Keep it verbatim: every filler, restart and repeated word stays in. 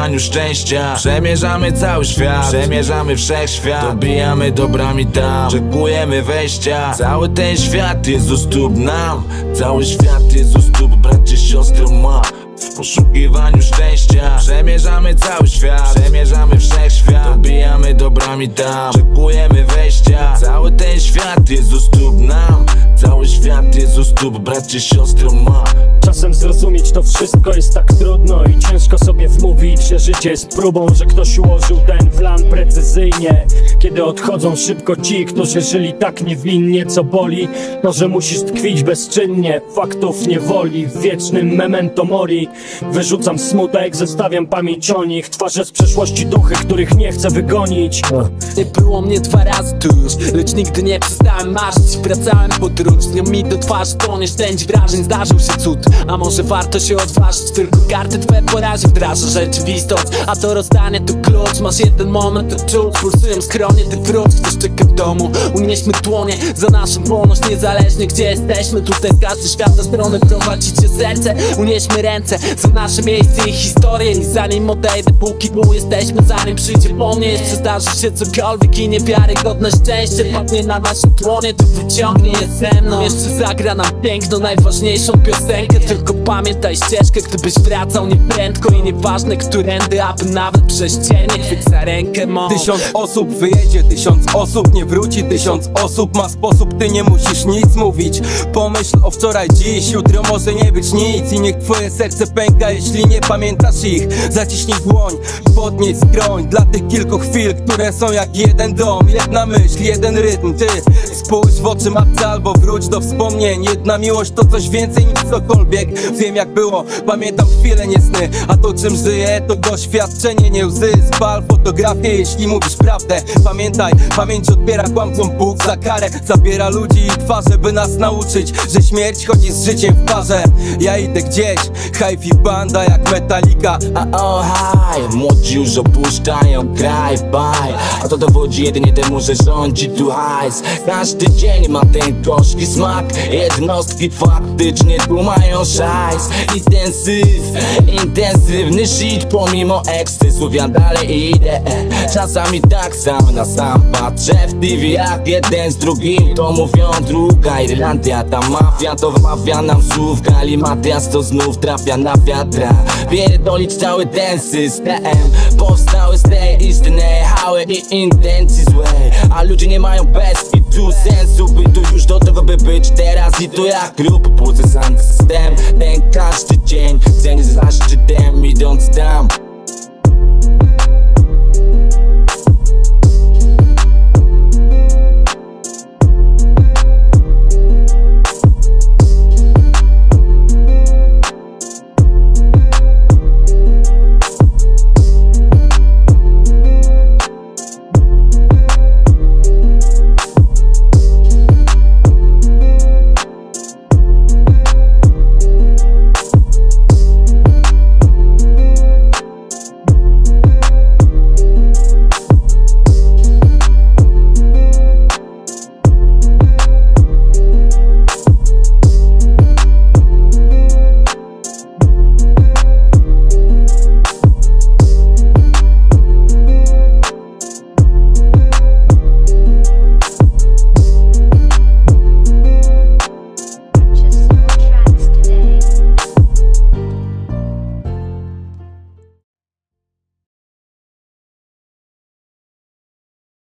poszukiwaniu szczęścia. Przemierzamy cały świat, przemierzamy wszechświat. Dobijamy dobrami tam, oczekujemy wejścia. Cały ten świat jest u stóp nam, cały świat jest u stóp bracie, siostro ma. W poszukiwaniu szczęścia przemierzamy cały świat, przemierzamy wszechświat. Dobijamy dobrami tam, oczekujemy wejścia. Cały ten świat jest u stóp nam, cały świat jest u stóp bracie, siostro ma. Czasem zrozumieć to wszystko jest tak trudno i ciężko sobie wmówić, że życie jest próbą, że ktoś ułożył ten plan precyzyjnie. Kiedy odchodzą szybko ci, którzy żyli tak niewinnie, co boli, to że musisz tkwić bezczynnie, faktów nie woli, w wiecznym memento mori. Wyrzucam smutek, zostawiam pamięć o nich, twarze z przeszłości, duchy, których nie chcę wygonić. Nie było mnie dwa razy tu już, lecz nigdy nie przestałem marzyć. Wracałem podróż, z nią mi do twarzy po nieszczęść wrażeń zdarzył się cud. A może warto się odważyć, tylko karty twe po razie wdraża rzeczywistość. A to rozdanie to klucz, masz jeden moment to czuć. Pulsują skronie, ty wróć, ktoś czeka w domu. Unieśmy dłonie za naszą wolność, niezależnie gdzie jesteśmy. Tutaj z każdej świata strony prowadzicie serce. Unieśmy ręce za nasze miejsce i historię. I zanim odejdę, póki tu jesteśmy, zanim przyjdzie po mnie, jeszcze zdarzy się cokolwiek i niewiarygodne szczęście padnie na naszym dłonie, to wyciągnie je ze mną. Jeszcze zagra nam piękną, najważniejszą piosenkę. Tylko pamiętaj ścieżkę, gdybyś wracał nieprędko. I nieważne którędy, aby nawet prześciernie chwyć za rękę mą. Tysiąc osób wyjedzie, tysiąc osób nie wróci. Tysiąc osób ma sposób, ty nie musisz nic mówić. Pomyśl o wczoraj, dziś, jutro może nie być nic. I niech twoje serce pęka, jeśli nie pamiętasz ich. Zaciśnij dłoń, podnieś skroń dla tych kilku chwil, które są jak jeden dom. Jedna myśl, jeden rytm, ty spójrz w oczy matce albo wróć do wspomnień. Jedna miłość to coś więcej niż cokolwiek. Wiem jak było, pamiętam chwile, nie sny. A to czym żyję to doświadczenie, nie łzy. Spal fotografię, jeśli mówisz prawdę. Pamiętaj, pamięć odbiera kłamcom Bóg za karę. Zabiera ludzi i twarze, by nas nauczyć, że śmierć chodzi z życiem w parze. Ja idę gdzieś, hi-fi banda jak Metallica. A o haj, młodzi już opuszczają drive-by. A to dowodzi jedynie temu, że rządzi tu hajs. Każdy dzień ma ten gorzki smak. Jednostki faktycznie tu mają szajs. Intensyw, intensywny shit. Pomimo ekscesów ja dalej idę. Czasami tak sam na sam patrzę w T V jak jeden z drugim. To mówią druga Irlandia, ta mafia to wmawia nam słów. Galimatias to znów trafia na wiatra. Pierdolić cały ten system powstały z tej istny hały i intencji złej. A ludzie nie mają bez i tu sensu by tu już do tego by być teraz. I tu jak lub budzę sam system. Ten każdy dzień cenię zaszczytem idąc tam.